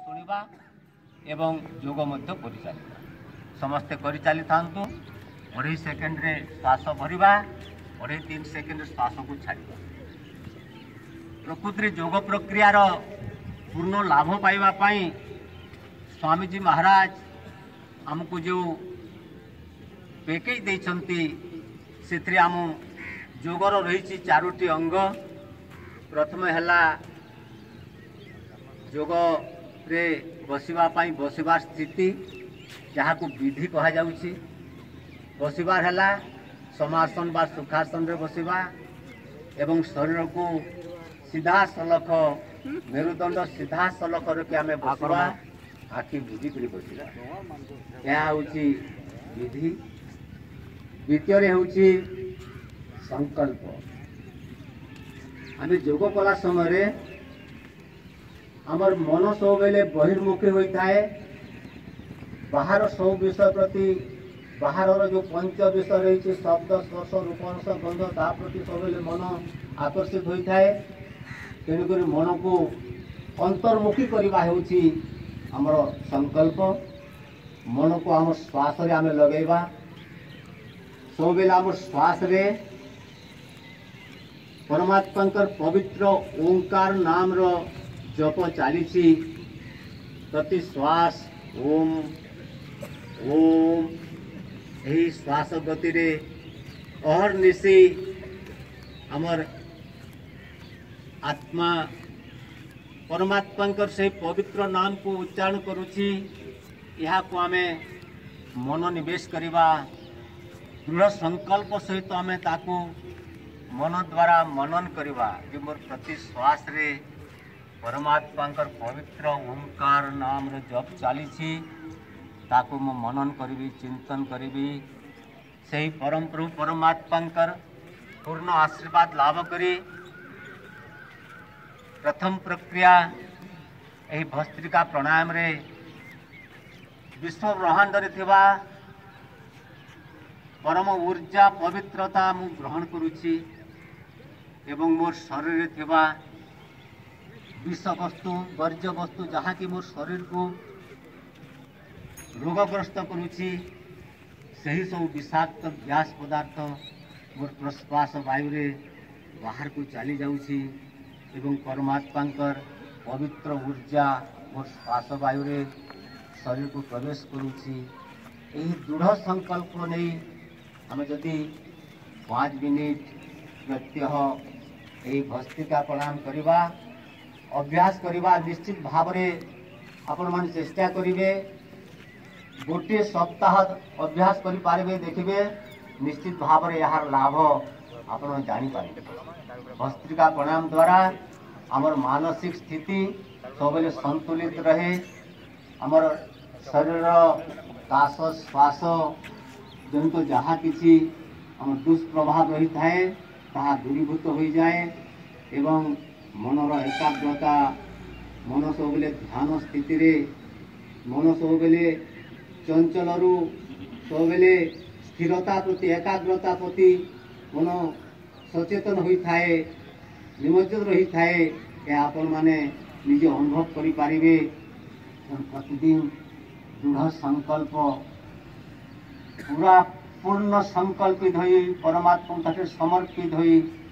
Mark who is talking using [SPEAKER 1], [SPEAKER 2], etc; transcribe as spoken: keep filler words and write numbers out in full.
[SPEAKER 1] शुणा एवं योग कर समस्ते कर चली था अढ़ाई सेकेंड रे श्वास भरवा अढ़ाई तीन सेकेंड श्वास को छाड़ा प्रकृति योग प्रक्रियार पूर्ण लाभ पाइबापी स्वामीजी महाराज आमको जो पैकेज देते से आम योगर रही चारोटी अंग प्रथम है योग रे बसवाई बसबार स्थिति जहाँ को विधि कह जाउछि बसबार है समासन बा सुखासन रे बसवा एवं शरीर को सीधा सलख मेरुदंड सीधा सलख रखी आम बसवा आखि बुझिक बसवा यह हूँ विधि द्वितीय हूँ संकल्प आम योग कला समय आमर मन सब बेले बहिर्मुखी होता है बाहर सब विषय प्रति बाहर जो पंच विषय रही शब्द स्पर्श रूपरस गंध ता प्रति सब मन आकर्षित होता है तेणुक मन को अंतर्मुखी करवा आमर संकल्प मन को आम श्वास रे आम लगेगा सब बेले आम श्वास रे परमात्मा पवित्र ओंकार नाम रो जप चली प्रति श्वास ओम ओम यही श्वास गति रे अहर निशी आमर आत्मा परमात्मा से पवित्र नाम को उच्चारण करुछि यह को आमे मन निवेश करवा दृढ़ संकल्प सहित आमे ताकू मन द्वारा मनन करवा कि मोर प्रति श्वास रे परमात्मा पवित्र ओंकार नाम रे जप चली ताकू मो मनन करी चिंतन करी से परम प्रभु परमात्मा पूर्ण आशीर्वाद लाभ करी प्रथम प्रक्रिया यही भस्त्रिका प्राणायाम रे विश्व ब्रह्मांड रे थिबा परम ऊर्जा पवित्रता मु ग्रहण करुछि एवं मोर शरीर रे थिबा विष वस्तु वर्ज्य वस्तु जहाँ कि मोर शरीर को रोगग्रस्त करुछि सही सब विषाक्त गैस पदार्थ मोर प्रश्वास वायु रे बाहर को चली जाउछि एवं परमात्मा पवित्र ऊर्जा मोर श्वास वायु रे शरीर को प्रवेश करुछि एही दृढ़ संकल्प नहीं आम जदि पाँच मिनिट प्रत्यह यही भस्त्रिका प्राणायाम करवा अभ्यास करवा निश्चित भाव आपण मान चेष्टा करेंगे गोटे सप्ताह अभ्यास करें देखिए निश्चित भाव यार लाभ आप जानीपारे भस्त्रिका प्राणायाम द्वारा आमर मानसिक स्थिति सब संतुलित रहे आमर शरीर काश श्वास जनित जहाँ किसी आम दुष्प्रभाव रही थाए ताहा दूरीभूत हो जाए एवं मनर एकाग्रता मन सब ध्यान स्थिति रे मन सब बेले चंचल सब बेले स्थिरता प्रति एकाग्रता प्रति मन सचेतन होता है निमज्जित रही थाए यह आपण माने निजे अनुभव करि पारिबे प्रतिदिन दृढ़ संकल्प पूरा पूर्ण संकल्पित होई परमात्मा तक समर्पित होई